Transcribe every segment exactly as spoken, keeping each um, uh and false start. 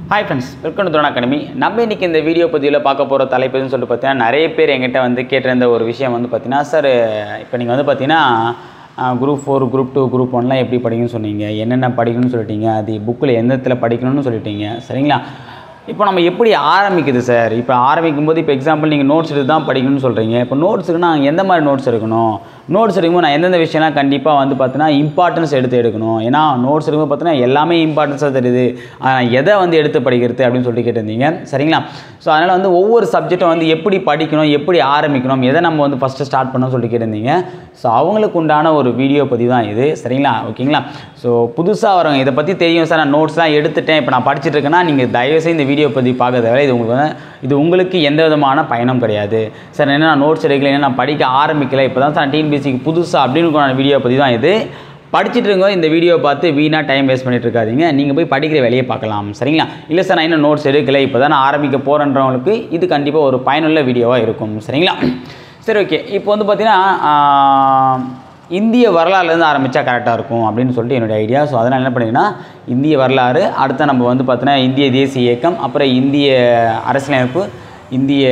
Hi friends, welcome to Dhrona Academy. நம்ம இன்னைக்கு இந்த வீடியோ பதிவுல பார்க்க போற தலைப்புன்னு சொல்லிட்டு பார்த்தீங்கன்னா நிறைய பேர் என்கிட்ட வந்து கேட்டிருந்த ஒரு விஷயம் வந்து பார்த்தீங்கன்னா சார் இப்போ நீங்க வந்து பார்த்தீங்கன்னா group four group two group one லாம் எப்படி படிக்கணும்னு சொன்னீங்க என்னென்ன படிக்கணும்னு சொல்லிட்டீங்க அது புக்ல எந்த இடத்துல படிக்கணும்னு சொல்லிட்டீங்க சரிங்களா இப்போ நம்ம எப்படி ஆரம்பிக்குது சார் இப்போ ஆரம்பிக்கும்போது இப்போ எக்ஸாம்பிள் நீங்கள் நோட்ஸ் எடுத்து தான் படிக்கணும்னு சொல்கிறீங்க இப்போ நோட்ஸுக்கு நான் எந்த மாதிரி நோட்ஸ் எடுக்கணும் நோட்ஸ் எடுக்கும்போது நான் எந்தெந்த விஷயம்லாம் கண்டிப்பாக வந்து பார்த்தீங்கன்னா இம்பார்ட்டன்ஸ் எடுத்து எடுக்கணும் ஏன்னா நோட்ஸ் எடுக்கும்போது பார்த்தீங்கன்னா எல்லாமே இம்பார்ட்டன்ஸாக தெரியுது எதை வந்து எடுத்து படிக்கிறது அப்படின்னு சொல்லிட்டு கேட்டிருந்தீங்க சரிங்களா ஸோ அதனால் வந்து ஒவ்வொரு சப்ஜெக்டும் வந்து எப்படி படிக்கணும் எப்படி ஆரம்பிக்கணும் எதை நம்ம வந்து ஃபஸ்ட்டு ஸ்டார்ட் பண்ணணும்னு சொல்லிட்டு கேட்டிருந்தீங்க ஸோ அவங்களுக்கு உண்டான ஒரு வீடியோ பற்றி தான் இது சரிங்களா ஓகேங்களா ஸோ புதுசாக வரவங்க இதை பற்றி தெரியும் சார் நான் நோட்ஸ்லாம் எடுத்துட்டேன் இப்போ நான் படிச்சுட்டு இருக்கேன்னா நீங்கள் தயவுசெய்து இந்த வீடியோ பற்றி பார்க்க தேவை இது உங்களுக்கு வந்து இது உங்களுக்கு எந்த விதமான பயணம் கிடையாது சார் என்ன நான் நோட்ஸ் எடுக்கல என்ன நான் படிக்க ஆரம்பிக்கல இப்போ தான் சார் டிஎன்பிஎஸ்சிக்கு புதுசாக அப்படின்னு வீடியோ பற்றி தான் இது படிச்சுட்டு இருங்க இந்த வீடியோ பார்த்து வீணாக டைம் வேஸ்ட் பண்ணிட்டு இருக்காதீங்க நீங்கள் போய் படிக்கிற வேலையை பார்க்கலாம் சரிங்களா இல்லை சார் நான் இன்னும் நோட்ஸ் எடுக்கலை இப்போ தான் நான் ஆரம்பிக்க போகிறேன்றவங்களுக்கு இது கண்டிப்பாக ஒரு பயனுள்ள வீடியோவாக இருக்கும் சரிங்களா சரி ஓகே இப்போ வந்து பார்த்தீங்கன்னா இந்திய வரலாறுலேருந்து ஆரம்பித்தா கரெக்டாக இருக்கும் அப்படின்னு சொல்லிட்டு என்னுடைய ஐடியா ஸோ அதனால் என்ன பண்ணிங்கன்னா இந்திய வரலாறு அடுத்த நம்ம வந்து பார்த்தீங்கன்னா இந்திய தேசிய இயக்கம் அப்புறம் இந்திய அரசியலமைப்பு இந்திய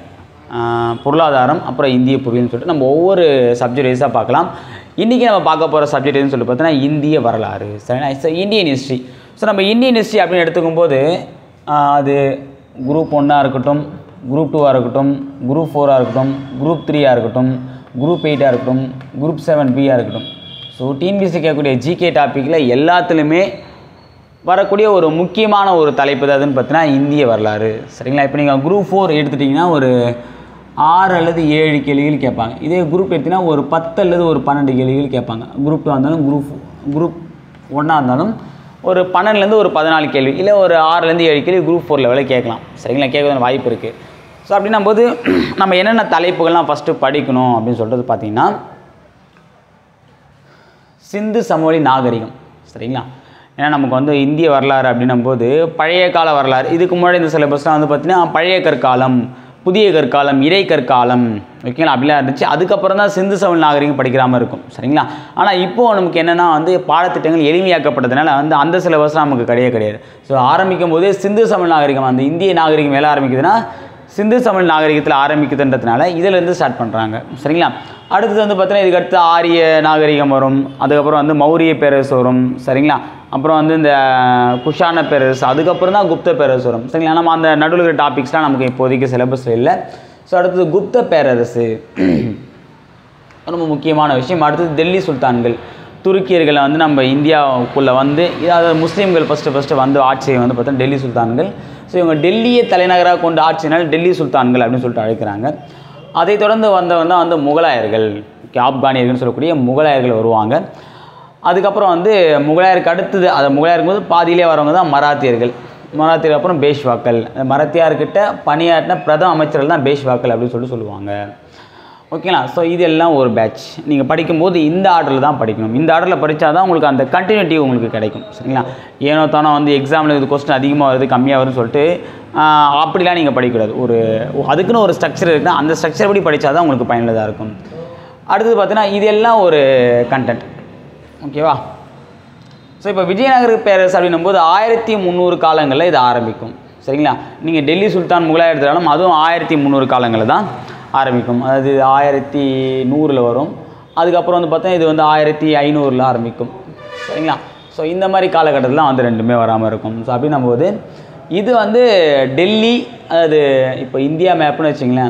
பொருளாதாரம் அப்புறம் இந்திய புவியியல்னு சொல்லிட்டு நம்ம ஒவ்வொரு சப்ஜெக்ட் வைஸாக பார்க்கலாம் இன்றைக்கி நம்ம பார்க்க போகிற சப்ஜெக்ட் எதுன்னு சொல்லி பார்த்தீங்கன்னா இந்திய வரலாறு சரி இந்தியன் ஹிஸ்ட்ரி ஸோ நம்ம இந்தியன் ஹிஸ்ட்ரி அப்படின்னு எடுத்துக்கும் போது அது குரூப் ஒன்னாக இருக்கட்டும் குரூப் டூவாக இருக்கட்டும் குரூப் ஃபோராக இருக்கட்டும் குரூப் த்ரீயாக இருக்கட்டும் குரூப் எயிட்டாக இருக்கட்டும் குரூப் செவன் பியாக இருக்கட்டும் ஸோ டிஎன்பிஎஸ்சி கேட்கக்கூடிய ஜிகே டாப்பிக்கில் எல்லாத்துலேயுமே வரக்கூடிய ஒரு முக்கியமான ஒரு தலைப்பு அதுன்னு பார்த்தீங்கன்னா இந்திய வரலாறு சரிங்களா இப்போ நீங்கள் குரூப் ஃபோர் எடுத்துட்டிங்கன்னா ஒரு ஆறு அல்லது ஏழு கேள்விகள் கேட்பாங்க இதே குரூப் எடுத்திங்கன்னா ஒரு பத்து அல்லது ஒரு பன்னெண்டு கேள்விகள் கேட்பாங்க குரூப் டூவாக இருந்தாலும் குரூப் குரூப் ஒன்னாக இருந்தாலும் ஒரு பன்னெண்டுலேருந்து ஒரு பதினாலு கேள்வி இல்லை ஒரு ஆறுலேருந்து ஏழு கேள்வி குரூப் ஃபோர் லெவலில் கேட்கலாம் சரிங்களா கேட்கறதுக்கு வாய்ப்பு இருக்குது ஸோ அப்படின்னும் போது நம்ம என்னென்ன தலைப்புகள்லாம் ஃபஸ்ட்டு படிக்கணும் அப்படின்னு சொல்கிறது பார்த்திங்கன்னா சிந்து சமவெளி நாகரிகம் சரிங்களா ஏன்னா நமக்கு வந்து இந்திய வரலாறு அப்படின்னும் போது பழைய கால வரலாறு இதுக்கு முன்னாடி இந்த சிலபஸ்லாம் வந்து பார்த்திங்கன்னா பழைய கற்காலம் புதிய கற்காலம் இறை கற்காலம் ஓகேங்களா அப்படிலாம் இருந்துச்சு அதுக்கப்புறம் தான் சிந்து சமவெளி நாகரிகம் படிக்கிறாமல் இருக்கும் சரிங்களா ஆனால் இப்போது நமக்கு என்னென்னா வந்து பாடத்திட்டங்கள் எளிமையாக்கப்பட்டதுனால வந்து அந்த சிலபஸ்லாம் நமக்கு கிடையவே கிடையாது ஸோ ஆரம்பிக்கும் போதே சிந்து சமவெளி நாகரிகம் அந்த இந்திய நாகரிகம் மேலே ஆரம்பிக்குதுன்னா சிந்து சமவெளி நாகரிகத்தில் ஆரம்பிக்குதுன்றதுனால இதிலேருந்து ஸ்டார்ட் பண்ணுறாங்க சரிங்களா அடுத்தது வந்து பார்த்தீங்கன்னா இதுக்கு அடுத்து ஆரிய நாகரிகம் வரும் அதுக்கப்புறம் வந்து மௌரிய பேரரசு வரும் சரிங்களா அப்புறம் வந்து இந்த குஷான பேரரசு அதுக்கப்புறம் தான் குப்த பேரரசு வரும் சரிங்களா நம்ம அந்த நடுவில் இருக்கிற டாபிக்ஸ்லாம் நமக்கு இப்போதைக்கு சிலபஸில் இல்லை ஸோ அடுத்தது குப்த பேரரசு ரொம்ப முக்கியமான விஷயம் அடுத்தது டெல்லி சுல்தான்கள் துருக்கியர்களை வந்து நம்ம இந்தியாவுக்குள்ளே வந்து அதாவது முஸ்லீம்கள் ஃபஸ்ட்டு ஃபஸ்ட்டு வந்து ஆட்சியை வந்து பார்த்தா டெல்லி சுல்தான்கள் ஸோ இவங்க டெல்லியை தலைநகராக கொண்டு ஆட்சினால் டெல்லி சுல்தான்கள் அப்படின்னு சொல்லிட்டு அழைக்கிறாங்க அதை தொடர்ந்து வந்தவங்க தான் வந்து முகலாயர்கள் ஆப்கானியர்கள்னு சொல்லக்கூடிய முகலாயர்கள் வருவாங்க அதுக்கப்புறம் வந்து முகலாயருக்கு அடுத்தது அதை முகலாயருக்கு போது பாதியிலே வரவங்க தான் மராத்தியர்கள் மராத்தியர்கள் அப்புறம் பேஷ்வாக்கள் மராத்தியார்கிட்ட பணியாற்றின பிரதம அமைச்சர்கள் தான் பேஷ்வாக்கள் அப்படின்னு சொல்லிட்டு சொல்லுவாங்க ஓகேங்களா ஸோ இதெல்லாம் ஒரு பேட்ச் நீங்கள் படிக்கும்போது இந்த ஆர்டரில் தான் படிக்கணும் இந்த ஆர்டரில் படித்தா தான் உங்களுக்கு அந்த கண்டினியூட்டி உங்களுக்கு கிடைக்கும் சரிங்களா ஏனோ தானோ வந்து எக்ஸாமில் இது கொஸ்டின் அதிகமாக வருது கம்மியாக வருதுன்னு சொல்லிட்டு அப்படிலாம் நீங்கள் படிக்கக்கூடாது ஒரு அதுக்குன்னு ஒரு ஸ்ட்ரக்சர் இருக்குன்னா அந்த ஸ்ட்ரக்சர் படி படித்தா தான் உங்களுக்கு பயனுள்ளதாக இருக்கும் அடுத்தது பார்த்தீங்கன்னா இதெல்லாம் ஒரு கண்டென்ட் ஓகேவா ஸோ இப்போ விஜயநகர பேரரசு அப்படின்னும் போது ஆயிரத்தி முந்நூறு காலங்களில் இது ஆரம்பிக்கும் சரிங்களா நீங்கள் டெல்லி சுல்தான் முகலாயர் எடுத்தாலும் அதுவும் ஆயிரத்தி முந்நூறு காலங்களில் தான் ஆரம்பிக்கும் அதாவது ஆயிரத்தி நூறில் வரும் அதுக்கப்புறம் வந்து பார்த்தா இது வந்து ஆயிரத்தி ஐநூறில் ஆரம்பிக்கும் சரிங்களா ஸோ இந்த மாதிரி காலகட்டத்தில் வந்து ரெண்டுமே வராமல் இருக்கும் ஸோ அப்படின்னும் போது இது வந்து டெல்லி அதாவது இப்போ இந்தியா மேப்னு வச்சிங்களேன்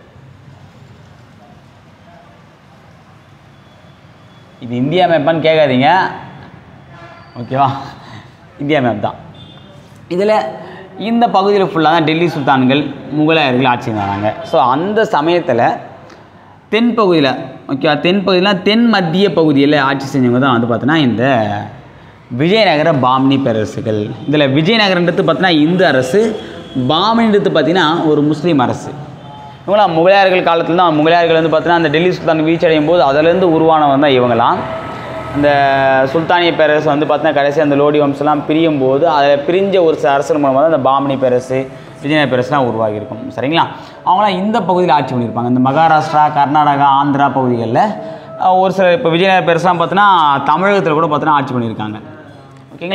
இது இந்தியா மேப்பான்னு கேட்காதீங்க ஓகேவா இந்தியா மேப் தான் இதில் இந்த பகுதியில் ஃபுல்லாக தான் டெல்லி சுல்தான்கள் முகலாயர்கள் ஆட்சி இருந்தாங்க ஸோ அந்த சமயத்தில் தென்பகுதியில் ஓகேவா தென்பகுதியில் தென் மத்திய பகுதியில் ஆட்சி செஞ்சவங்க தான் வந்து பார்த்தீங்கன்னா இந்த விஜயநகர பாமினி பேரரசுகள் இதில் விஜயநகரன்றது பார்த்தீங்கன்னா இந்து அரசு பாமினின்றது பார்த்திங்கன்னா ஒரு முஸ்லீம் அரசு இவங்களாம் முகலாயர்கள் காலத்தில் தான் முகலாயர்கள் வந்து பார்த்தீங்கன்னா அந்த டெல்லி சுல்தான் வீழ்ச்சி அடையும் போது அதிலேருந்து உருவானவங்க தான் இவங்களாம் இந்த சுல்தானிய பேரரசு வந்து பார்த்தீங்கன்னா கடைசி அந்த லோடி வம்சம்லாம் பிரியும் போது அதில் பிரிஞ்ச ஒரு சில அரசர் மூலமாக தான் அந்த பாமினி பேரரசு விஜயநகர பேரரசுலாம் உருவாகியிருக்கும் சரிங்களா அவங்களாம் இந்த பகுதியில் ஆட்சி பண்ணியிருப்பாங்க இந்த மகாராஷ்டிரா கர்நாடகா ஆந்திரா பகுதிகளில் ஒரு சில இப்போ விஜயநகர பேரரசுலாம் பார்த்தீங்கன்னா தமிழகத்தில் கூட பார்த்தீங்கன்னா ஆட்சி பண்ணியிருக்காங்க ஓகேங்களா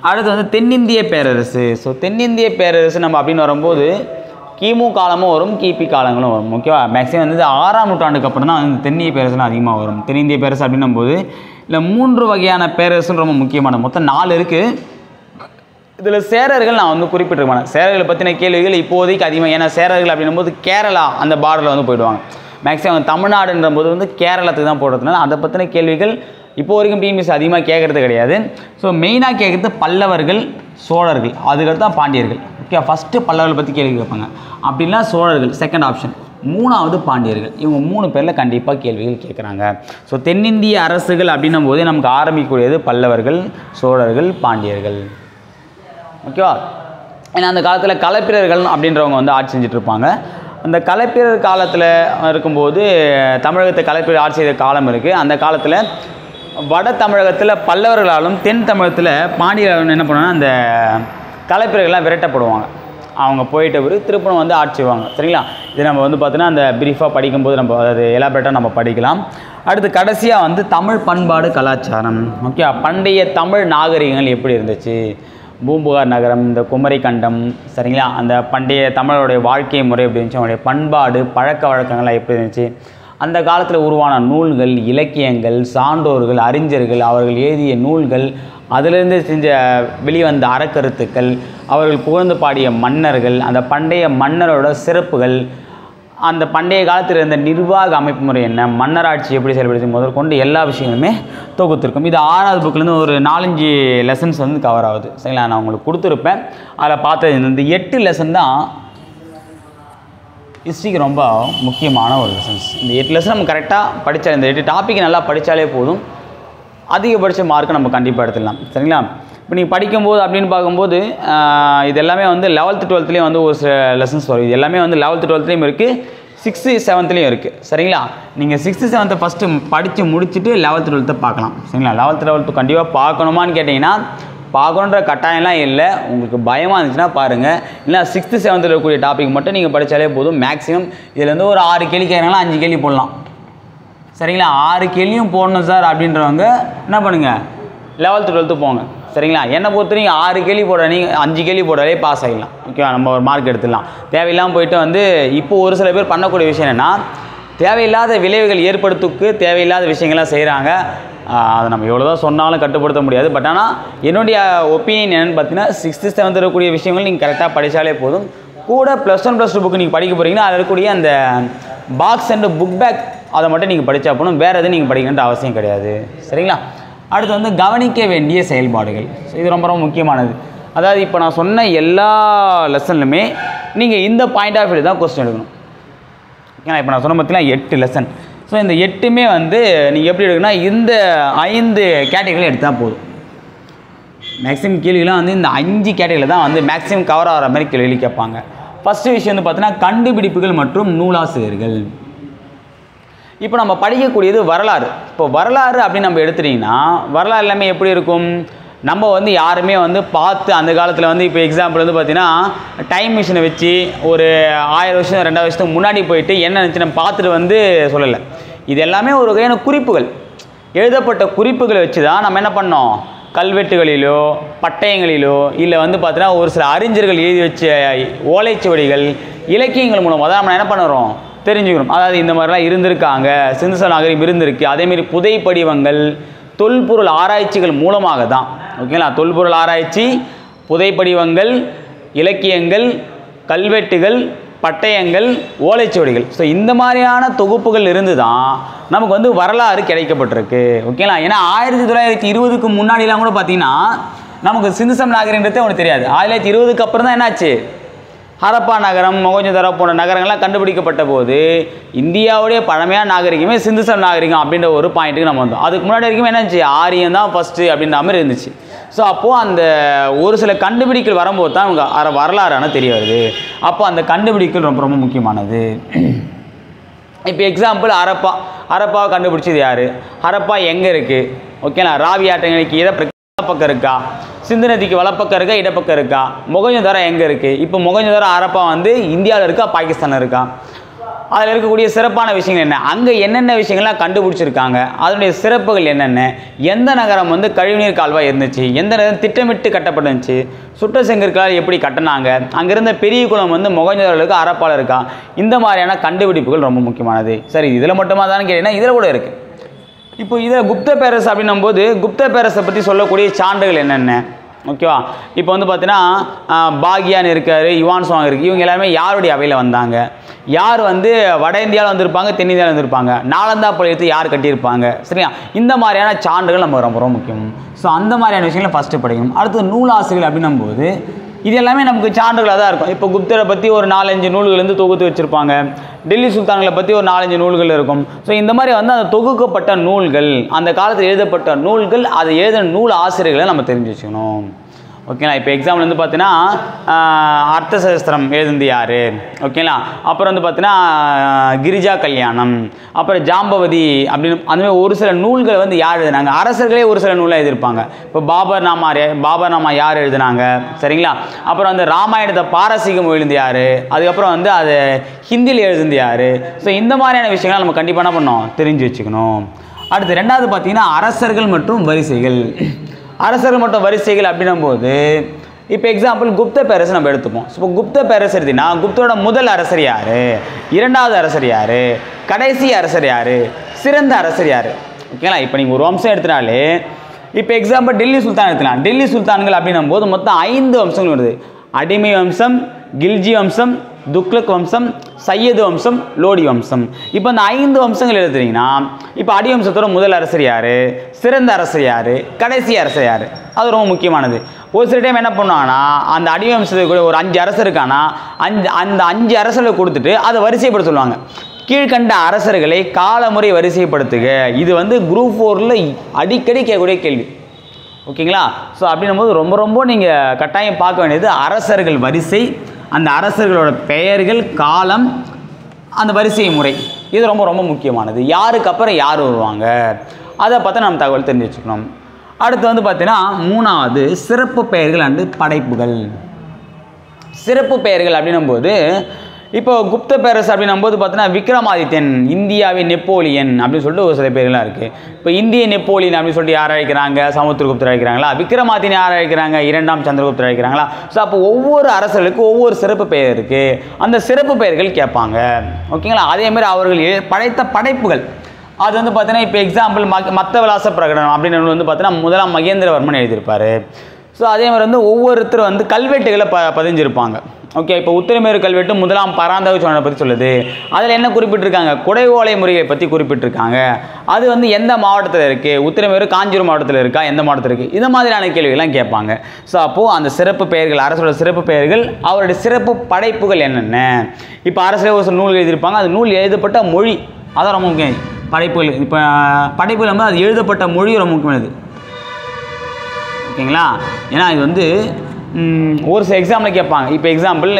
அடுத்து வந்து தென்னிந்திய பேரரசு. ஸோ தென்னிந்திய பேரரசு நம்ம அப்படின்னு வரும்போது கிமு காலமும் வரும், கிபி காலங்களும் வரும். ஓகேவா? மேக்ஸிமம் வந்து ஆறாம் நூற்றாண்டுக்கு அப்புறம் தான் வந்து தென்னிந்திய பேரரசுலாம் அதிகமாக வரும். தென்னிந்திய பேரரசு அப்படின்னும் போது இல்லை மூன்று வகையான பேரரசுன்னு ரொம்ப முக்கியமானது. மொத்தம் நாலு இருக்குது. இதில் சேரர்கள் நான் வந்து குறிப்பிட்டிருக்கேன். சேரர்களை பற்றின கேள்விகள் இப்போதைக்கு அதிகமாக, ஏன்னா சேரர்கள் அப்படின்னும் போது கேரளா அந்த பார்டரில் வந்து போயிடுவாங்க. மேக்ஸிமம் தமிழ்நாடுன்ற போது வந்து கேரளத்துக்கு தான் போடுறதுனால அதை பற்றின கேள்விகள் இப்போ வரைக்கும் டிஎன்பிஎஸ்சி அதிகமாக கேட்குறது கிடையாது. ஸோ மெயினாக கேட்குறது பல்லவர்கள், சோழர்கள், அதுக்கடுத்து தான் பாண்டியர்கள். ஓகே, ஃபஸ்ட்டு பல்லவர்கள் பற்றி கேள்வி கேட்பாங்க. அப்படின்னா சோழர்கள் செகண்ட் ஆப்ஷன், மூணாவது பாண்டியர்கள். இவங்க மூணு பேரில் கண்டிப்பாக கேள்விகள் கேட்குறாங்க. ஸோ தென்னிந்திய அரசுகள் அப்படின்னும் போதே நமக்கு ஆரம்பிக்கக்கூடியது பல்லவர்கள், சோழர்கள், பாண்டியர்கள். ஓகேவா? ஏன்னா அந்த காலத்தில் களப்பிரர்கள் அப்படின்றவங்க வந்து ஆட்சி செஞ்சுட்ருப்பாங்க. அந்த களப்பிரர் காலத்தில் இருக்கும்போது தமிழகத்தை களப்பிரர் ஆட்சி செய்த காலம் இருக்குது. அந்த காலத்தில் வட தமிழகத்தில் பல்லவர்களாலும் தென் தமிழகத்தில் பாண்டியர்களும் என்ன பண்ணுவாங்கன்னா அந்த களப்பிரர்கள்லாம் விரட்டப்படுவாங்க. அவங்க போயிட்ட பிறகு திருப்பணம் வந்து ஆட்சி செய்வாங்க. சரிங்களா? இது நம்ம வந்து பார்த்தீங்கன்னா அந்த பிரீஃபாக படிக்கும்போது நம்ம அதாவது எலாபரேட்டாக நம்ம படிக்கலாம். அடுத்து கடைசியாக வந்து தமிழ் பண்பாடு கலாச்சாரம். ஓகே, பண்டைய தமிழ் நாகரிகங்கள் எப்படி இருந்துச்சு, பூம்புகார் நகரம், இந்த குமரி கண்டம், சரிங்களா, அந்த பண்டைய தமிழருடைய வாழ்க்கை முறை எப்படி இருந்துச்சு, அவங்களுடைய பண்பாடு பழக்க வழக்கங்கள்லாம் எப்படி இருந்துச்சு, அந்த காலத்தில் உருவான நூல்கள், இலக்கியங்கள், சான்றோர்கள், அறிஞர்கள், அவர்கள் எழுதிய நூல்கள், அதிலிருந்து செஞ்ச வெளிவந்த அறக்கருத்துக்கள், அவர்கள் புகழ்ந்து பாடிய மன்னர்கள், அந்த பண்டைய மன்னரோட சிறப்புகள், அந்த பண்டைய காலத்தில் இருந்த நிர்வாக அமைப்பு முறை என்ன, மன்னராட்சி எப்படி செயல்படுத்தி முதற்கொண்டு எல்லா விஷயங்களுமே தொகுத்திருக்கும். இது ஆறாவது புக்கிலேருந்து ஒரு நாலஞ்சு லெசன்ஸ் வந்து கவர் ஆகுது. சரிங்களா? நான் உங்களுக்கு கொடுத்துருப்பேன். அதில் பார்த்தது இந்த எட்டு லெசன் தான் ஹிஸ்ட்ரிக்கு ரொம்ப முக்கியமான ஒரு லெசன்ஸ். இந்த எட்டு லெசன் நம்ம கரெக்டாக படித்தா, இந்த எட்டு டாப்பிக் நல்லா படித்தாலே போதும், அதிகபட்ச மார்க்கை நம்ம கண்டிப்பாக எடுத்துடலாம். சரிங்களா? இப்போ நீங்கள் படிக்கும்போது அப்படின்னு பார்க்கும்போது இது எல்லாமே வந்து லெவல்த்து டுவெல்த்துலேயும் வந்து ஒரு சில லெசன்ஸ் வரும். இது எல்லாமே வந்து லெவல்த்து டுவெல்த்துலேயும் இருக்குது, சிக்ஸ்த்து செவன்த்துலேயும் இருக்குது. சரிங்களா? நீங்கள் சிக்ஸ்த்து செவன்த்தை ஃபஸ்ட்டு படித்து முடிச்சுட்டு லெவல்த்து டுவெல்த்தை பார்க்கலாம். சரிங்களா? லெவல்த்து டுவெல்த்து கண்டிப்பாக பார்க்கணுமான்னு கேட்டிங்கன்னா பார்க்கணுன்ற கட்டாயம்லாம் இல்லை. உங்களுக்கு பயமாக இருந்துச்சுன்னா பாருங்கள். இல்லை சிக்ஸ்த்து செவன்த்தில் இருக்கக்கூடிய டாபிக் மட்டும் நீங்கள் படித்தாலே போதும். மேக்ஸிமம் இதுலேருந்து ஒரு ஆறு கேள்வி கேட்குறாங்களா அஞ்சு கேள்வி போடலாம். சரிங்களா? ஆறு கேள்வியும் போடணும் சார் அப்படின்றவங்க என்ன பண்ணுங்கள், லெவல்த்து டுவெல்த்து போங்க. சரிங்களா? என்னை பொறுத்த வரைக்கும் ஆறு கேள்வி போட நீங்கள் அஞ்சு கேள்வி போடாலே பாஸ் ஆகிடலாம். ஓகேவா? நம்ம ஒரு மார்க் எடுத்துடலாம். தேவையில்லாமல் போயிட்டு வந்து இப்போது ஒரு சில பேர் பண்ணக்கூடிய விஷயம் என்னென்னா, தேவையில்லாத விளைவுகள் ஏற்படுத்துக்கு தேவையில்லாத விஷயங்கள்லாம் செய்கிறாங்க. அதை நம்ம எவ்வளோ தான் சொன்னாலும் கட்டுப்படுத்த முடியாது. பட் ஆனால் என்னுடைய ஒப்பீனியன் என்னென்னு பார்த்தீங்கன்னா, சிக்ஸ்த்து செவன்த்து இருக்கக்கூடிய விஷயங்கள் நீங்கள் கரெக்டாக படித்தாலே போதும். கூட plus one plus two book நீங்கள் படிக்க போகிறீங்கன்னா அதில் இருக்கக்கூடிய அந்த பாக்ஸ் அண்டு புக் பேக் அதை மட்டும் நீங்கள் படித்தா போகணும். வேறு எதுவும் நீங்கள் படிக்கணுன்ற அவசியம் கிடையாது. சரிங்களா? அடுத்து வந்து கவனிக்க வேண்டிய செயல்பாடுகள். ஸோ இது ரொம்ப ரொம்ப முக்கியமானது. அதாவது இப்போ நான் சொன்ன எல்லா லெசன்லுமே நீங்கள் இந்த பாயிண்ட் ஆஃப் வியூ தான் கொஸ்டின் எடுக்கணும். ஏன்னா இப்போ நான் சொன்ன பார்த்தீங்கன்னா எட்டு லெசன். ஸோ இந்த எட்டுமே வந்து நீங்கள் எப்படி எடுக்கணும்னா இந்த ஐந்து கேட்டகரியில் எடுத்தால் போதும். மேக்ஸிமம் கேள்விலாம் வந்து இந்த அஞ்சு கேட்டகரியில் தான் வந்து மேக்ஸிமம் கவர் ஆகிற மாதிரி கேள்வி கேட்பாங்க. ஃபஸ்ட்டு விஷயம் வந்து பார்த்தீங்கன்னா கண்டுபிடிப்புகள் மற்றும் நூலாசிரியர்கள். இப்போ நம்ம படிக்கக்கூடியது வரலாறு. இப்போ வரலாறு அப்படின்னு நம்ம எடுத்துட்டிங்கன்னா வரலாறு எல்லாமே எப்படி இருக்கும், நம்ம வந்து யாருமே வந்து பார்த்து அந்த காலத்தில் வந்து இப்போ எக்ஸாம்பிள் வந்து பார்த்திங்கன்னா டைம் மிஷினை வச்சு ஒரு ஆயிரம் வருஷம் ரெண்டாயிரம் வருஷத்துக்கு முன்னாடி போயிட்டு என்ன நினச்சி நம்ம பார்த்துட்டு வந்து சொல்லலை. இது எல்லாமே ஒரு வகையான குறிப்புகள், எழுதப்பட்ட குறிப்புகளை வச்சு தான் நம்ம என்ன பண்ணோம், கல்வெட்டுகளிலோ பட்டயங்களிலோ இல்லை வந்து பார்த்தீங்கன்னா ஒரு சில அறிஞர்கள் எழுதி வச்ச ஓலைச்சுவடிகள் இலக்கியங்கள் மூலமாக தான் நம்ம என்ன பண்ணுறோம் தெரிஞ்சுக்கணும். அதாவது இந்த மாதிரிலாம் இருந்திருக்காங்க, சிந்து சமவெளி நாகரிகம் இருந்திருக்கு. அதேமாரி புதை படிவங்கள், தொல்பொருள் ஆராய்ச்சிகள் மூலமாக தான். ஓகேங்களா? தொல்பொருள் ஆராய்ச்சி, புதைப்படிவங்கள், இலக்கியங்கள், கல்வெட்டுகள், பட்டயங்கள், ஓலைச்சுவடிகள். ஸோ இந்த மாதிரியான தொகுப்புகள் இருந்து தான் நமக்கு வந்து வரலாறு கிடைக்கப்பட்டிருக்கு. ஓகேங்களா? ஏன்னா ஆயிரத்தி தொள்ளாயிரத்தி இருபதுக்கு முன்னாடிலாம் கூட பார்த்தீங்கன்னா நமக்கு சிந்து சமவெளி நாகரிகன்றதே ஒன்று தெரியாது. ஆயிரத்தி தொள்ளாயிரத்தி இருபதுக்கு அப்புறம் தான் என்னாச்சு, ஹரப்பா நகரம், மொகஞ்சதாரோ போன்ற நகரங்கள்லாம் கண்டுபிடிக்கப்பட்ட போது இந்தியாவுடைய பழமையான நாகரிகமே சிந்து சமவெளி நாகரிகம் அப்படின்ற ஒரு பாயிண்ட்டுக்கு நம்ம வந்தோம். அதுக்கு முன்னாடி வரைக்கும் என்னாச்சு, ஆரியம் தான் ஃபஸ்ட்டு அப்படின்ற மாதிரி இருந்துச்சு. ஸோ அப்போது அந்த ஒரு சில கண்டுபிடிக்கல் வரும்போது தான் அவங்க வரலாறான தெரிய வருது. அப்போ அந்த கண்டுபிடிக்கல் ரொம்ப ரொம்ப முக்கியமானது. இப்போ எக்ஸாம்பிள் ஹரப்பா. ஹரப்பாவை கண்டுபிடிச்சது யார், ஹரப்பா எங்கே இருக்குது, ஓகேங்களா? ராவி ஆற்றங்கரைக்கு இதை பக்கம் இருக்கா, சிந்து நதிக்கு வலப்பக்கம் இருக்கா இடப்பக்கம் இருக்கா, மொகஞ்சதாரோ எங்கே இருக்குது, இப்போ மொகஞ்சதாரோ ஹரப்பா வந்து இந்தியாவில் இருக்கா பாகிஸ்தானில் இருக்கா, அதில் இருக்கக்கூடிய சிறப்பான விஷயங்கள் என்ன, அங்கே என்னென்ன விஷயங்கள்லாம் கண்டுபிடிச்சிருக்காங்க, அதனுடைய சிறப்புகள் என்னென்ன, எந்த நகரம் வந்து கழிவுநீர் கால்வாய் இருந்துச்சு, எந்த நகரம் திட்டமிட்டு கட்டப்பட்டுச்சு, சுட்ட செங்கற்களால் எப்படி கட்டினாங்க, அங்கிருந்த பெரிய குளம் வந்து மொகஞ்சதாரோவுக்கு அரப்பால் இருக்கா, இந்த மாதிரியான கண்டுபிடிப்புகள் ரொம்ப முக்கியமானது. சரி, இதில் மட்டுமா தான் கேட்டீங்கன்னா இதில் கூட இருக்குது. இப்போ இதில் குப்த பேரரசு அப்படின்னும் போது குப்த பேரரசை பற்றி சொல்லக்கூடிய சான்றுகள் என்னென்ன, ஓகேவா? இப்போ வந்து பார்த்தீங்கன்னா பாகியான் இருக்கார், யுவான் சுவாங் இருக்குது, இவங்க எல்லாருமே யாருடைய அவையில் வந்தாங்க, யார் வந்து வட இந்தியாவில் வந்திருப்பாங்க, தென்னிந்தியாவில் வந்திருப்பாங்க, நாலந்தா பாளையத்தை யார் கட்டியிருப்பாங்க, சரியா? இந்த மாதிரியான சான்றுகள் நம்ம ரொம்ப ரொம்ப முக்கியம். ஸோ அந்த மாதிரியான விஷயங்களை ஃபஸ்ட்டு படிக்கணும். அடுத்து நூலாசிரியர்கள் அப்படின்னும் போது இது எல்லாமே நமக்கு சான்றுகளாக தான் இருக்கும். இப்போ குப்தரை பற்றி ஒரு நாலஞ்சு நூல்கள் வந்து தொகுத்து வச்சுருப்பாங்க, டெல்லி சுல்தான்களை பற்றி ஒரு நாலஞ்சு நூல்கள் இருக்கும். ஸோ இந்த மாதிரி வந்து அந்த தொகுக்கப்பட்ட நூல்கள், அந்த காலத்தில் எழுதப்பட்ட நூல்கள், அதை எழுதின நூல் ஆசிரியர்களை நம்ம தெரிஞ்சு வச்சுக்கணும். ஓகேங்களா? இப்போ எக்ஸாம்பிள் வந்து பார்த்தீங்கன்னா அர்த்த சாஸ்திரம் எழுதுந்து யார், ஓகேங்களா? அப்புறம் வந்து பார்த்தீங்கன்னா கிரிஜா கல்யாணம், அப்புறம் ஜாம்பவதி அப்படின்னு அந்தமாதிரி ஒரு சில நூல்களை வந்து யார் எழுதினாங்க, அரசர்களே ஒரு சில நூலை எழுதியிருப்பாங்க. இப்போ பாபர் நாமா பாபர் நாமா யார் எழுதினாங்க, சரிங்களா? அப்புறம் வந்து ராமாயணத்தை பாரசீகம் எழுந்து யார், அதுக்கப்புறம் வந்து அது ஹிந்தியில் எழுதுந்து யார். ஸோ இந்த மாதிரியான விஷயங்கள் நம்ம கண்டிப்பாக என்ன பண்ணோம், தெரிஞ்சு வச்சுக்கணும். அடுத்து ரெண்டாவது பார்த்தீங்கன்னா அரசர்கள் மற்றும் வரிசைகள். அரசர்கள் மற்றும் வரிசைகள் அப்படின்னும் போது இப்போ எக்ஸாம்பிள் குப்த பேரரசு நம்ம எடுத்துப்போம். இப்போ குப்த பேரரசு எடுத்தீங்கன்னா குப்தரோட முதல் அரசர் யார், இரண்டாவது அரசர் யார், கடைசி அரசர் யார், சிறந்த அரசர் யார், ஓகேங்களா? இப்போ நீங்கள் ஒரு வம்சம் எடுத்துனாலே இப்போ எக்ஸாம்பிள் டெல்லி சுல்தான் எடுத்துக்கலாம். டெல்லி சுல்தான்கள் அப்படின்னும் போது மொத்தம் ஐந்து வம்சங்கள் வருது. அடிமை வம்சம், கில்ஜி வம்சம், துக்ளக் வம்சம், சையது வம்சம், லோடி வம்சம். இப்போ இந்த ஐந்து வம்சங்கள் எடுத்துட்டீங்கன்னா இப்போ அடி வம்சத்தோட முதல் அரசர் யார், சிறந்த அரசர் யார், கடைசி அரசர் யார், அது ரொம்ப முக்கியமானது. ஒரு சில டைம் என்ன பண்ணுவாங்கன்னா அந்த அடி வம்சத்துக்கு கூட ஒரு அஞ்சு அரசர் இருக்கானா அஞ்சு அந்த அஞ்சு அரசர்களை கொடுத்துட்டு அதை வரிசைப்படுத்த சொல்லுவாங்க. கீழ்கண்ட அரசர்களை காலமுறை வரிசைப்படுத்துக. இது வந்து குரூப் ஃபோரில் அடிக்கடி கேட்கக்கூடிய கேள்வி, ஓகேங்களா? ஸோ அப்படின்னும் போது ரொம்ப ரொம்ப நீங்கள் கட்டாயம் பார்க்க வேண்டியது அரசர்கள் வரிசை, அந்த அரசர்களோட பெயர்கள், காலம், அந்த வரிசை முறை, இது ரொம்ப ரொம்ப முக்கியமானது. யாருக்கு அப்புறம் யார் வருவாங்க அதை பார்த்தா நம்ம தகவல் தெரிஞ்சு வச்சுக்கணும். அடுத்து வந்து பார்த்தீங்கன்னா மூணாவது சிறப்பு பெயர்கள் அண்டு படைப்புகள். சிறப்பு பெயர்கள் அப்படின்னும் போது இப்போ குப்த பேரரசு அப்படின்னும் போது பார்த்தீங்கன்னா விக்ரமாதித்யன், இந்தியாவின் நெப்போலியன் அப்படின்னு சொல்லிட்டு ஒரு சில பேர்கள்லாம் இருக்குது. இப்போ இந்திய நெப்போலியன் அப்படின்னு சொல்லிட்டு யார் அழைக்கிறாங்க, சமுத்திரகுப்தர் அழைக்கிறாங்களா, விக்ரமாதித்யன் யார் அழைக்கிறாங்க, இரண்டாம் சந்திரகுப்தர் அழைக்கிறாங்களா. ஸோ அப்போ ஒவ்வொரு அரசர்களுக்கும் ஒவ்வொரு சிறப்பு பெயர் இருக்குது, அந்த சிறப்பு பெயர்கள் கேட்பாங்க, ஓகேங்களா? அதேமாதிரி அவர்கள் படைத்த படைப்புகள் அது வந்து பார்த்தீங்கன்னா இப்போ எக்ஸாம்பிள் ம மத்த விலாச பிரகடனம் அப்படின்னு வந்து பார்த்தீங்கன்னா முதலாம் மகேந்திரவர்மன் எழுதியிருப்பார். ஸோ அதே மாதிரி வந்து ஒவ்வொருத்தரும் வந்து கல்வெட்டுகளை ப பதிஞ்சிருப்பாங்க. ஓகே, இப்போ உத்திரமேரு கல்வெட்டு முதலாம் பராந்தக சோழனை பற்றி சொல்லுது. அதில் என்ன குறிப்பிட்டிருக்காங்க, குடை ஓலை முறையை பற்றி குறிப்பிட்டிருக்காங்க. அது வந்து எந்த மாவட்டத்தில் இருக்குது, உத்திரமேரு காஞ்சிபுரம் மாவட்டத்தில் இருக்கா, எந்த மாவட்டத்தில் இருக்குது, இந்த மாதிரியான கேள்விகள்லாம் கேட்பாங்க. ஸோ அப்போது அந்த சிறப்பு பெயர்கள், அரசோட சிறப்பு பெயர்கள், அவருடைய சிறப்பு படைப்புகள் என்னென்ன. இப்போ அரசே ஒரு நூல் எழுதியிருப்பாங்க, அது நூல் எழுதப்பட்ட மொழி, அதான் ரொம்ப முக்கியம். படைப்புகள் இப்போ படைப்புகள் வந்து அது எழுதப்பட்ட மொழி ரொம்ப முக்கியமானது, ஓகேங்களா? ஏன்னா இது வந்து ஒரு சில எக்ஸாம்பிள் கேட்பாங்க. இப்போ எக்ஸாம்பிள்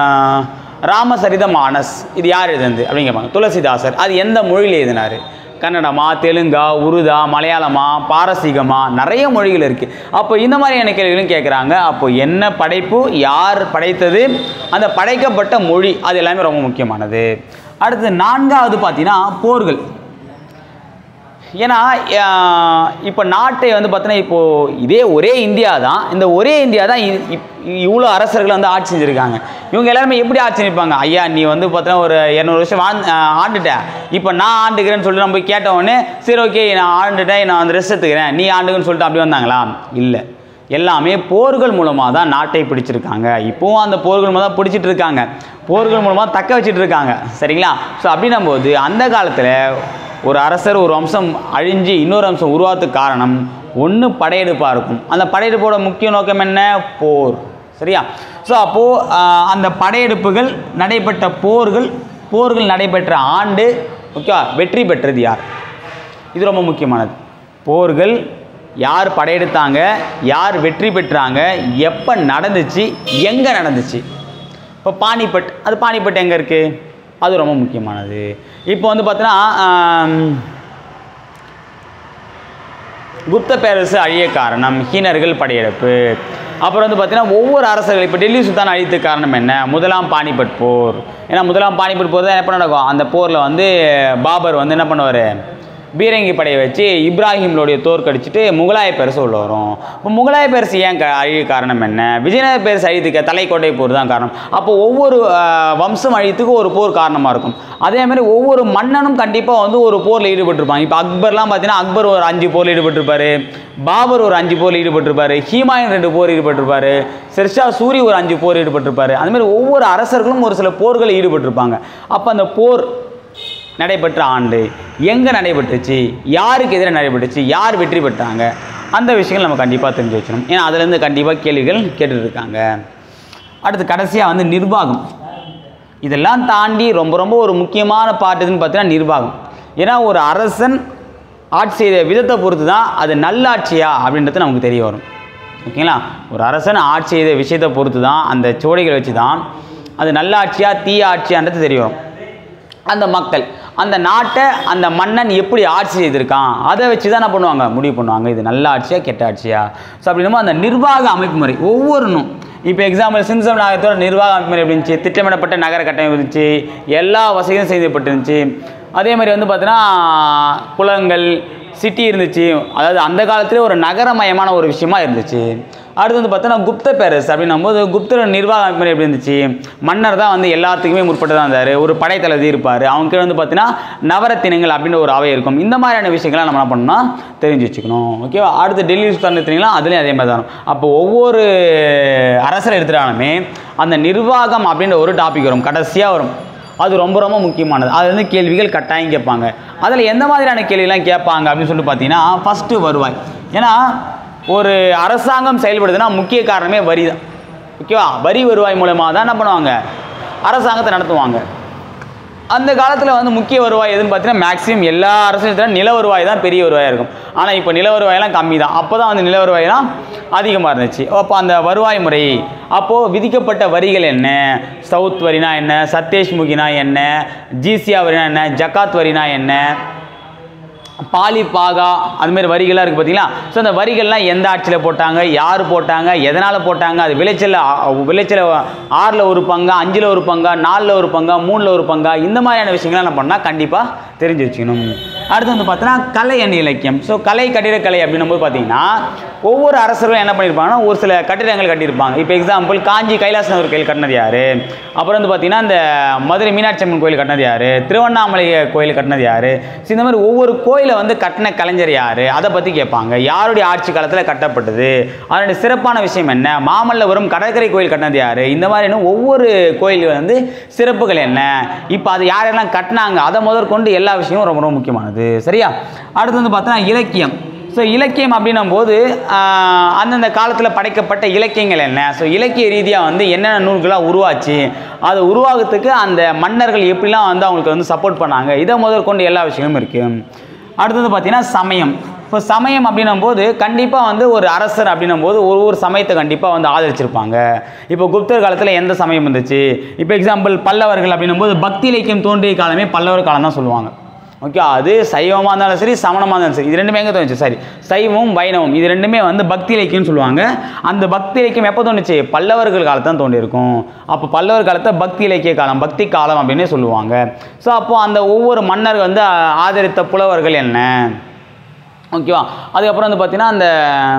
ராமசரித மானஸ், இது யார் எழுதுனது அப்படின்னு கேட்பாங்க. துளசிதாசர், அது எந்த மொழியில் எழுதினார், கன்னடமா, தெலுங்கா, உருதா, மலையாளமா, பாரசீகமா, நிறைய மொழிகள் இருக்குது. அப்போ இந்த மாதிரியான கேள்விகளும் கேட்குறாங்க. அப்போ என்ன படைப்பு, யார் படைத்தது, அந்த படைக்கப்பட்ட மொழி, அது எல்லாமே ரொம்ப முக்கியமானது. அடுத்து நான்காவது பார்த்தீங்கன்னா போர்கள். ஏன்னா இப்போ நாட்டை வந்து பார்த்தீங்கன்னா இப்போது இதே ஒரே இந்தியா தான், இந்த ஒரே இந்தியா தான் இவ்வளோ அரசர்கள் வந்து ஆட்சி செஞ்சுருக்காங்க. இவங்க எல்லாருமே எப்படி ஆட்சி செஞ்சுருப்பாங்க, ஐயா நீ வந்து பார்த்தீங்கன்னா ஒரு இரநூறு வருஷம் வாழ் ஆண்டுட்டேன், இப்போ நான் ஆண்டுக்கிறேன்னு சொல்லிட்டு நம்ம போய் கேட்டவுடனே சரி ஓகே நான் ஆண்டுட்டேன், நான் வந்து ரெஸ்ட் எடுத்துக்கிறேன், நீ ஆண்டுக்குன்னு சொல்லிட்டு அப்படி வந்தாங்களா? இல்லை, எல்லாமே போர்கள் மூலமாக தான் நாட்டை பிடிச்சிருக்காங்க. இப்போவும் அந்த போர்கள் மூலம் தான் பிடிச்சிட்டு இருக்காங்க, போர்கள் மூலமாக தக்க வச்சுட்டு இருக்காங்க, சரிங்களா? ஸோ அப்படின்னும் போது அந்த காலத்தில் ஒரு அரசர் ஒரு வம்சம் அழிஞ்சு இன்னொரு வம்சம் உருவாகிறதுக்கு காரணம் ஒன்று படையெடுப்பாக இருக்கும். அந்த படையெடுப்போட முக்கிய நோக்கம் என்ன, போர், சரியா? ஸோ அப்போது அந்த படையெடுப்புகள் நடைபெற்ற போர்கள், போர்கள் நடைபெற்ற ஆண்டு, ஓகேவா, வெற்றி பெற்றது யார், இது ரொம்ப முக்கியமானது. போர்கள் யார் படையெடுத்தாங்க, யார் வெற்றி பெற்றாங்க, எப்போ நடந்துச்சு, எங்கே நடந்துச்சு. இப்போ பானிபட், அது பானிபட் எங்கே இருக்குது, அது ரொம்ப முக்கியமானது. இப்போ வந்து பார்த்தீங்கன்னா குப்த பேரரசு அழிய காரணம் ஹீனர்கள் படையெடுப்பு. அப்புறம் வந்து பார்த்தீங்கன்னா ஒவ்வொரு அரசர்கள் இப்போ டெல்லி சுல்தான் அழித்ததுக்கு காரணம் என்ன? முதலாம் பானிபட் போர். ஏன்னா முதலாம் பானிபட் போர் தான் எப்போ நடக்கும்? அந்த போரில் வந்து பாபர் வந்து என்ன பண்ணுவார்? பீரங்கி படையை வச்சு இப்ராஹிம்லோடைய தோற்கடிச்சிட்டு முகலாய பேரரசு உள்ள வரும். இப்போ முகலாய பேரரசு ஏன் க அழிய காரணம் என்ன? விஜயநகர பேரரசு அழித்துக்க தலைக்கோட்டை போர் தான் காரணம். அப்போ ஒவ்வொரு வம்சம் அழித்துக்கு ஒரு போர் காரணமாக இருக்கும். அதேமாதிரி ஒவ்வொரு மன்னனும் கண்டிப்பாக வந்து ஒரு போரில் ஈடுபட்டிருப்பாங்க. இப்போ அக்பர்லாம் பார்த்தீங்கன்னா அக்பர் ஒரு அஞ்சு போரில் ஈடுபட்டிருப்பார், பாபர் ஒரு அஞ்சு போரில் ஈடுபட்டிருப்பார், ஹிமாயூன் ரெண்டு போர் ஈடுபட்டிருப்பார், ஷெர்ஷா சூரி ஒரு அஞ்சு போர் ஈடுபட்டிருப்பார். அதுமாதிரி ஒவ்வொரு அரசர்களும் ஒரு சில போர்களில் ஈடுபட்டிருப்பாங்க. அப்போ அந்த போர் நடைபெற்ற ஆண்டு எங்கே நடைபெற்றுச்சு, யாருக்கு எதிராக நடைபெற்றுச்சு, யார் வெற்றி பெற்றாங்க, அந்த விஷயங்கள் நம்ம கண்டிப்பாக தெரிஞ்சு வச்சணும். ஏன்னா அதுலேருந்து கண்டிப்பாக கேள்விகள் கேட்டுருக்காங்க. அடுத்து கடைசியாக வந்து நிர்வாகம். இதெல்லாம் தாண்டி ரொம்ப ரொம்ப ஒரு முக்கியமான பார்ட் எதுன்னு பார்த்தீங்கன்னா நிர்வாகம். ஏன்னா ஒரு அரசன் ஆட்சி செய்த விதத்தை பொறுத்து தான் அது நல்லாட்சியா அப்படின்றது நமக்கு தெரிய வரும். ஓகேங்களா? ஒரு அரசன் ஆட்சி செய்த விஷயத்தை பொறுத்து தான், அந்த சுவடிகளை வச்சு தான் அது நல்லாட்சியா தீய ஆட்சியான்றது தெரிய வரும். அந்த மக்கள் அந்த நாட்டை அந்த மன்னன் எப்படி ஆட்சி செய்திருக்கான் அதை வச்சு தான் என்ன பண்ணுவாங்க? முடிவு பண்ணுவாங்க இது நல்ல ஆட்சியா கெட்ட ஆட்சியா. ஸோ அப்படின்னா அந்த நிர்வாக அமைப்பு முறை ஒவ்வொன்றும், இப்போ எக்ஸாம்பிள் சின்சம் நகரத்தோட நிர்வாக அமைப்பு முறை எப்படி இருந்துச்சு? திட்டமிடப்பட்ட நகர கட்டமைப்பு இருந்துச்சு, எல்லா வசதியும் செய்யப்பட்டிருந்துச்சு. அதே மாதிரி வந்து பார்த்தீங்கன்னா குளங்கள், சிட்டி இருந்துச்சு. அதாவது அந்த காலத்திலே ஒரு நகரமயமான ஒரு விஷயமா இருந்துச்சு. அடுத்து வந்து பார்த்தீங்கன்னா குப்த பேரரசு அப்படின்னும் போது குப்தர் நிர்வாக அமைப்பு எப்படி இருந்துச்சு? மன்னர் தான் வந்து எல்லாத்துக்குமே முற்பட்டு தான் இருந்தார். ஒரு படைத்தளபதி இருப்பார், அவங்க வந்து பார்த்தீங்கன்னா நவரத்தினங்கள் அப்படின்ற ஒரு அவை இருக்கும். இந்த மாதிரியான விஷயங்கள்லாம் நம்ம என்ன பண்ணணும்னா தெரிஞ்சு வச்சுக்கணும். ஓகேவா? அடுத்து டெல்லி சுல்தான் எடுத்தீங்கன்னா அதுலேயும் அதே மாதிரி தான். அப்போ ஒவ்வொரு அரசரை எடுத்துட்டாலுமே அந்த நிர்வாகம் அப்படின்ற ஒரு டாபிக் வரும், கடைசியாக வரும். அது ரொம்ப ரொம்ப முக்கியமானது. அது வந்து கேள்விகள் கட்டாயம் கேட்பாங்க. அதில் எந்த மாதிரியான கேள்விலாம் கேட்பாங்க அப்படின்னு சொல்லிட்டு பார்த்தீங்கன்னா ஃபஸ்ட்டு வருவாய். ஏன்னா ஒரு அரசாங்கம் செயல்படுதுன்னா முக்கிய காரணமே வரி தான். ஓகேவா? வரி வருவாய் மூலமாக தான் என்ன பண்ணுவாங்க? அரசாங்கத்தை நடத்துவாங்க. அந்த காலத்தில் வந்து முக்கிய வருவாய் எதுன்னு பார்த்தீங்கன்னா மேக்ஸிமம் எல்லா அரசாங்கத்திலும் நில வருவாய் தான் பெரிய வருவாயாக இருக்கும். ஆனால் இப்போ நில வருவாயெல்லாம் கம்மி தான். அப்போ தான் வந்து நில வருவாயெல்லாம் அதிகமாக இருந்துச்சு. அப்போ அந்த வருவாய் முறை, அப்போது விதிக்கப்பட்ட வரிகள் என்ன? சவுத் வரினா என்ன, சத்தேஷ்முகினா என்ன, ஜிசியா வரினா என்ன, ஜக்காத் வரினா என்ன, பாலி பாகா அதுமாரி வரிகள்லாம் இருக்குது பார்த்தீங்களா? ஸோ அந்த வரிகள்லாம் எந்த ஆட்சியில் போட்டாங்க, யார் போட்டாங்க, எதனால் போட்டாங்க, அது விளைச்சல் விளைச்சல் ஆறில் ஒரு பங்கா, அஞ்சில் ஒரு பங்கா, நாலில் ஒரு பங்கா, மூணில் ஒரு பங்கா, இந்த மாதிரியான விஷயங்கள்லாம் என்ன பண்ணால் கண்டிப்பாக தெரிஞ்சு வச்சுக்கணும். அடுத்து வந்து பார்த்தீங்கன்னா கலை அண்ட் இலக்கியம். ஸோ கலை கட்டிடக்கலை அப்படின்னும் போது பார்த்தீங்கன்னா ஒவ்வொரு அரசர்களும் என்ன பண்ணியிருப்பாங்கன்னா ஒரு சில கட்டிடங்கள் கட்டியிருப்பாங்க. இப்போ எக்ஸாம்பிள் காஞ்சி கைலாசநகர் கோயில் கட்டினது யார்? அப்புறம் வந்து பார்த்தீங்கன்னா இந்த மதுரை மீனாட்சி அம்மன் கோயில் கட்டினது யார்? திருவண்ணாமலை கோயில் கட்டினது யார்? ஸோ இந்த மாதிரி ஒவ்வொரு கோயிலை வந்து கட்டின கலைஞர் யார்? அதை பற்றி கேட்பாங்க. யாருடைய ஆட்சி காலத்தில் கட்டப்பட்டது, அதனுடைய சிறப்பான விஷயம் என்ன, மாமல்லபுரம் கடற்கரை கோயில் கட்டினது யார்? இந்த மாதிரின்னு ஒவ்வொரு கோயில்கள் வந்து சிறப்புகள் என்ன, இப்போ அது யாரெல்லாம் கட்டினாங்க, அதை முதற்கொண்டு எல்லா விஷயமும் ரொம்ப ரொம்ப முக்கியமானது. சரியா? அடுத்து வந்து பார்த்தோன்னா இலக்கியம். ஸோ இலக்கியம் அப்படின்னும் போது அந்தந்த காலத்தில் படைக்கப்பட்ட இலக்கியங்கள் என்ன, ஸோ இலக்கிய ரீதியாக வந்து என்னென்ன நூல்களாக உருவாச்சு, அதை உருவாகிறதுக்கு அந்த மன்னர்கள் எப்படிலாம் வந்து அவங்களுக்கு வந்து சப்போர்ட் பண்ணாங்க, இதை முதற்கொண்டு எல்லா விஷயமும் இருக்குது. அடுத்தது பார்த்தீங்கன்னா சமயம். இப்போ சமயம் அப்படின்னும் போது கண்டிப்பாக வந்து ஒரு அரசர் அப்படின்னும் போது ஒரு ஒரு சமயத்தை கண்டிப்பாக வந்து ஆதரிச்சிருப்பாங்க. இப்போ குப்தர் காலத்தில் எந்த சமயம் இருந்துச்சு? இப்போ எக்ஸாம்பிள் பல்லவர்கள் அப்படின்னும் போது பக்தி இலக்கியம் தோன்றிய காலமே பல்லவர் காலம் தான் சொல்லுவாங்க. ஓகே, அது சைவமாக இருந்தாலும் சரி, சமணமாக இருந்தாலும் சரி, இது ரெண்டுமே எங்கே தோணுச்சு? சரி, சைவம் வைணவம் இது ரெண்டுமே வந்து பக்தி இலக்கியம்னு சொல்லுவாங்க. அந்த பக்தி இலக்கியம் எப்போ தோணுச்சு? பல்லவர்கள் காலத்தை தான் தோன்றியிருக்கும். அப்போ பல்லவர் காலத்தை பக்தி இலக்கிய காலம், பக்தி காலம் அப்படின்னு சொல்லுவாங்க. ஸோ அப்போது அந்த ஒவ்வொரு மன்னர் வந்து ஆதரித்த புலவர்கள் என்ன, ஓகேவா? அதுக்கப்புறம் வந்து பார்த்தீங்கன்னா அந்த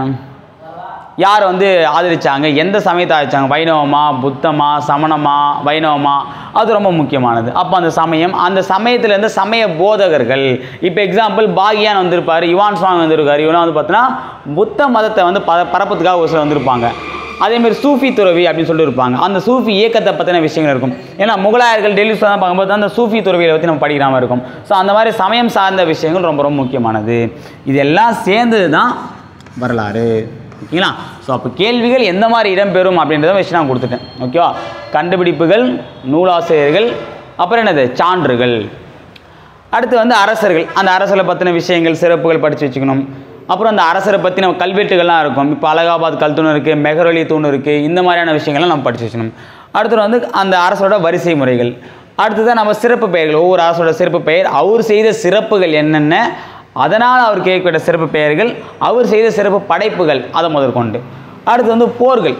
யார் வந்து ஆதரித்தாங்க, எந்த சமயத்தை ஆதரித்தாங்க, வைணவமா, புத்தமா, சமணமா, வைணவமா, அது ரொம்ப முக்கியமானது. அப்போ அந்த சமயம், அந்த சமயத்துலேருந்து சமய போதகர்கள், இப்போ எக்ஸாம்பிள் பாகியான் வந்திருப்பார், யுவான் சுவாமி வந்திருக்காரு, இவனா வந்து பார்த்தீங்கன்னா புத்த மதத்தை வந்து ப பரப்பத்துக்காக ஒரு சிலர் வந்திருப்பாங்க. அதேமாதிரி சூஃபி துறவி அப்படின்னு சொல்லிட்டு இருப்பாங்க. அந்த சூஃபி இயக்கத்தை பற்றின விஷயங்கள் இருக்கும். ஏன்னா முகலாயர்கள் டெல்லி தான் பார்க்கும்போது அந்த சூஃபி துறவியை பற்றி நம்ம படிக்கிற மாதிரி இருக்கும். ஸோ அந்த மாதிரி சமயம் சார்ந்த விஷயங்கள் ரொம்ப ரொம்ப முக்கியமானது. இதெல்லாம் சேர்ந்தது தான் வரலாறு. ஓகேங்களா? ஸோ அப்போ கேள்விகள் எந்த மாதிரி இடம்பெறும் அப்படின்றத வச்சு நான் கொடுத்துட்டேன். ஓகேவா? கண்டுபிடிப்புகள், நூலாசிரியர்கள், அப்புறம் என்னது சான்றுகள். அடுத்து வந்து அரசர்கள். அந்த அரசர்களை பற்றின விஷயங்கள், சிறப்புகள் படித்து வச்சுக்கணும். அப்புறம் அந்த அரசரை பற்றின கல்வெட்டுகள்லாம் இருக்கும். இப்போ அலகாபாத் கல் தூண் இருக்குது, மெஹரொலி தூண் இருக்குது, இந்த மாதிரியான விஷயங்கள்லாம் நம்ம படித்து வச்சுக்கணும். அடுத்து வந்து அந்த அரசோட வரிசை முறைகள். அடுத்ததான் நம்ம சிறப்பு பெயர்கள். ஒவ்வொரு அரசோட சிறப்பு பெயர், அவர் செய்த சிறப்புகள் என்னென்ன, அதனால் அவர் கேட்கப்பட்ட சிறப்பு பெயர்கள், அவர் செய்த சிறப்பு படைப்புகள், அதை முதற்கொண்டு. அடுத்து வந்து போர்கள்,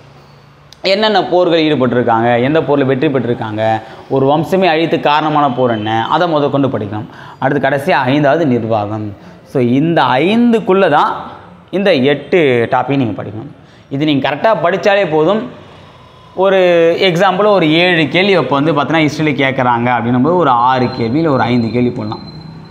என்னென்ன போர்கள் ஈடுபட்டிருக்காங்க, எந்த போரில் வெற்றி பெற்றிருக்காங்க, ஒரு வம்சமே அழித்து காரணமான போர் என்ன, அதை முதல் கொண்டு படிக்கணும். அடுத்து கடைசியாக ஐந்தாவது நிர்வாகம். ஸோ இந்த ஐந்துக்குள்ளே தான் இந்த எட்டு டாப்பிக் நீங்கள் படிக்கணும். இது நீங்கள் கரெக்டாக படித்தாலே போதும். ஒரு எக்ஸாம்பிள் ஒரு ஏழு கேள்வி இப்போ வந்து பார்த்தீங்கன்னா ஹிஸ்ட்ரியில் கேட்குறாங்க அப்படின்னும்போது ஒரு ஆறு கேள்வி இல்லை ஒரு ஐந்து கேள்வி போடலாம்.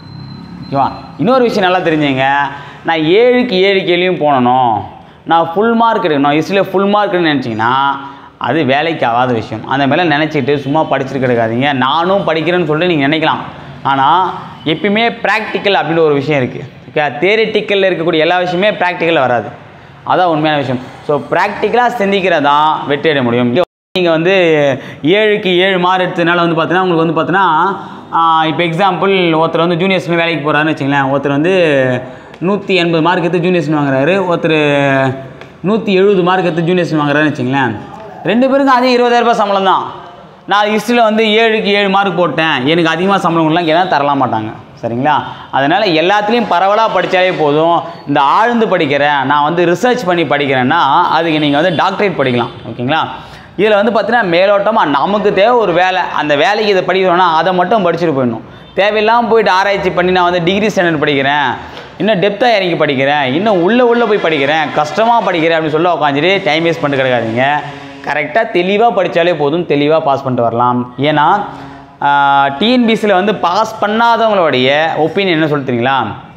ஓகேவா? இன்னொரு விஷயம் நல்லா தெரிஞ்சுங்க, நான் ஏழுக்கு ஏழு கேள்வியும் போனணும், நான் ஃபுல் மார்க் எடுக்கணும், ஹிஸ்ட்ரியில் ஃபுல் மார்க்குன்னு நினச்சிங்கன்னா அது வேலைக்கு ஆகாத விஷயம். அந்த மேலே நினச்சிட்டு சும்மா படிச்சுட்டு கிடக்காதீங்க. நானும் படிக்கிறேன்னு சொல்லிட்டு நீங்கள் நினைக்கலாம். ஆனால் எப்பயுமே ப்ராக்டிக்கல் அப்படின்ற ஒரு விஷயம் இருக்குது. ஓகே, தியரிட்டிக்கலில் இருக்கக்கூடிய எல்லா விஷயமே ப்ராக்டிக்கலில் வராது. அதான் உண்மையான விஷயம். ஸோ ப்ராக்டிக்கலாக சிந்திக்கிறதான் வெற்றி அடைய முடியும். நீங்கள் வந்து ஏழுக்கு ஏழு மார்க் எடுத்ததுனால வந்து பார்த்தீங்கன்னா உங்களுக்கு வந்து பார்த்தீங்கன்னா இப்போ எக்ஸாம்பிள் ஒருத்தர் வந்து ஜூனியர்ஸ்னு வேலைக்கு போகிறாருன்னு வச்சுங்களேன். ஒருத்தர் வந்து நூற்றி எண்பது மார்க் எடுத்து ஜூனியர்ஸ்னு வாங்குறாரு, ஒருத்தர் நூற்றி எழுபது மார்க் எடுத்து ஜூனியர்ஸ்னு வாங்குறாருன்னு வச்சுங்களேன். ரெண்டு பேருக்கும் அதே இருபதாயிரரூபா சம்பளம் தான். நான் ஹிஸ்ட்ரியில் வந்து ஏழுக்கு ஏழு மார்க் போட்டேன், எனக்கு அதிகமாக சம்பளம் கொடுலாம் கேட்டால் தரலாம் மாட்டாங்க. சரிங்களா? அதனால் எல்லாத்துலேயும் பரவலாக படித்தாலே போதும். இந்த ஆழ்ந்து படிக்கிறேன், நான் வந்து ரிசர்ச் பண்ணி படிக்கிறேன்னா அதுக்கு நீங்கள் வந்து டாக்டரேட் படிக்கலாம். ஓகேங்களா? இதில் வந்து பார்த்தீங்கன்னா மேலோட்டமாக நமக்கு தேவை ஒரு வேலை, அந்த வேலைக்கு இதை படிக்கிறோன்னா அதை மட்டும் படிச்சுட்டு போயிடணும். தேவையில்லாமல் போயிட்டு ஆராய்ச்சி பண்ணி நான் வந்து டிகிரி ஸ்டாண்டர்ட் படிக்கிறேன், இன்னும் டெப்த்தாக இறங்கி படிக்கிறேன், இன்னும் உள்ளே உள்ளே போய் படிக்கிறேன், கஷ்டமாக படிக்கிறேன் அப்படின்னு சொல்ல உட்காந்துட்டு டைம் வேஸ்ட் பண்ணிட்டு கிடக்காதீங்க. கரெக்டாக தெளிவாக படித்தாலே போதும், தெளிவாக பாஸ் பண்ணிட்டு வரலாம். ஏன்னா டிஎன்பிஎஸ்சியில் வந்து பாஸ் பண்ணாதவங்களுடைய ஒப்பீனியன் என்ன சொல்லிட்டீங்களா,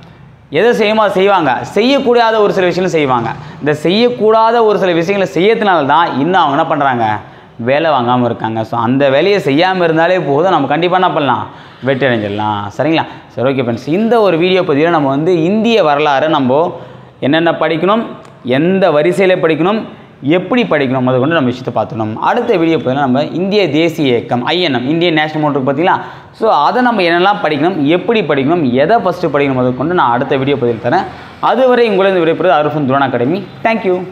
எதை செய்யுமோ அதை செய்வாங்க, செய்யக்கூடாத ஒரு சில விஷயங்களும் செய்வாங்க. இந்த செய்யக்கூடாத ஒரு சில விஷயங்களை செய்யறதுனால தான் இன்னும் அவங்க என்ன பண்ணுறாங்க, வேலை வாங்காமல் இருக்காங்க. ஸோ அந்த வேலையை செய்யாமல் இருந்தாலே போதும், நம்ம கண்டிப்பாக என்ன பண்ணலாம், வெற்றி அடைஞ்சிடலாம். சரிங்களா? சரி, ஓகே ஃப்ரெண்ட்ஸ், இந்த ஒரு வீடியோ பதிவில் நம்ம வந்து இந்திய வரலாறு நம்ம என்னென்ன படிக்கணும், எந்த வரிசையில் படிக்கணும், எப்படி படிக்கணும் அதை கொண்டு நம்ம விஷயத்தை பார்த்துக்கணும். அடுத்த வீடியோ பதிவில் நம்ம இந்திய தேசிய இயக்கம் ஐஎன்எம் இந்தியன் நேஷனல் மோட்டருக்கு பார்த்தீங்களா, ஸோ அதை நம்ம என்னெல்லாம் படிக்கணும், எப்படி படிக்கணும், எதை ஃபஸ்ட்டு படிக்கணும் அதை கொண்டு நான் அடுத்த வீடியோ பதிவில் தரேன். அதுவரை உங்களிருந்து விடைபெறுவது அருஃபன் துரோனா அகாடமி. தேங்க்யூ.